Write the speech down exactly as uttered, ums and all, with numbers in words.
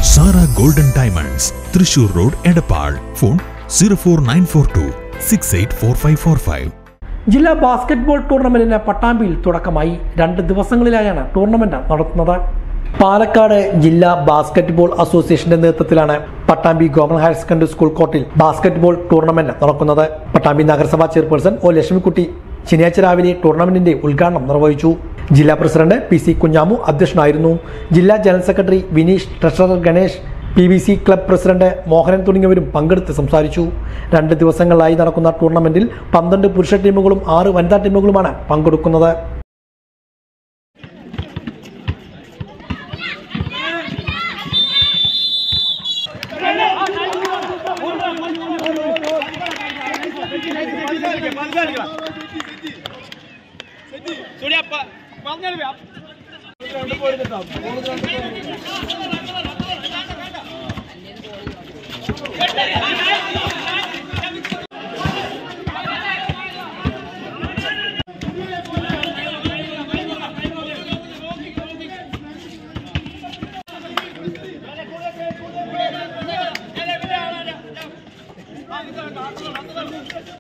Sara Golden Diamonds, Thrissur Road, Edappal. Phone zero four nine four two six eight four five four five. ജില്ലാ basketball ടൂർണമെന്റിന് പട്ടാമ്പിയിൽ തുടക്കമായി. രണ്ട് ദിവസങ്ങളിലായാണ് tournament നടത്തുന്നത്. പാലക്കാട് ജില്ലാ ബാസ്കറ്റ്ബോൾ അസോസിയേഷന്റെ നേതൃത്വത്തിലാണ് Pattambi government higher secondary school കോർട്ടിൽ ബാസ്കറ്റ്ബോൾ ടൂർണമെന്റ് നടക്കുന്നത്. പട്ടാമ്പി നഗരസഭാ ചെയർപേഴ്സൺ ഒ ലക്ഷ്മിക്കുട്ടി ശനിയാഴ്ച രാവിലെ ടൂർണമെന്റിന്റെ ഉദ്ഘാടനം നിർവഹിച്ചു. ജില്ലാ പ്രസിഡന്റ് പി സി കുഞ്ഞാമു അധ്യക്ഷനായിരുന്നു. ജില്ലാ general secretary Vineesh, treasurer Ganesh, P B C club president Mohanan തുടങ്ങിയവരും പങ്കെടുത്ത് സംസാരിച്ചു. രണ്ട് ദിവസങ്ങളിലായി നടക്കുന്ന ടൂർണമെന്റിൽ പന്ത്രണ്ട് പുരുഷ ടീമുകളും ആറ് വനിതാ ടീമുകളുമാണ് പങ്കെടുക്കുന്നത്.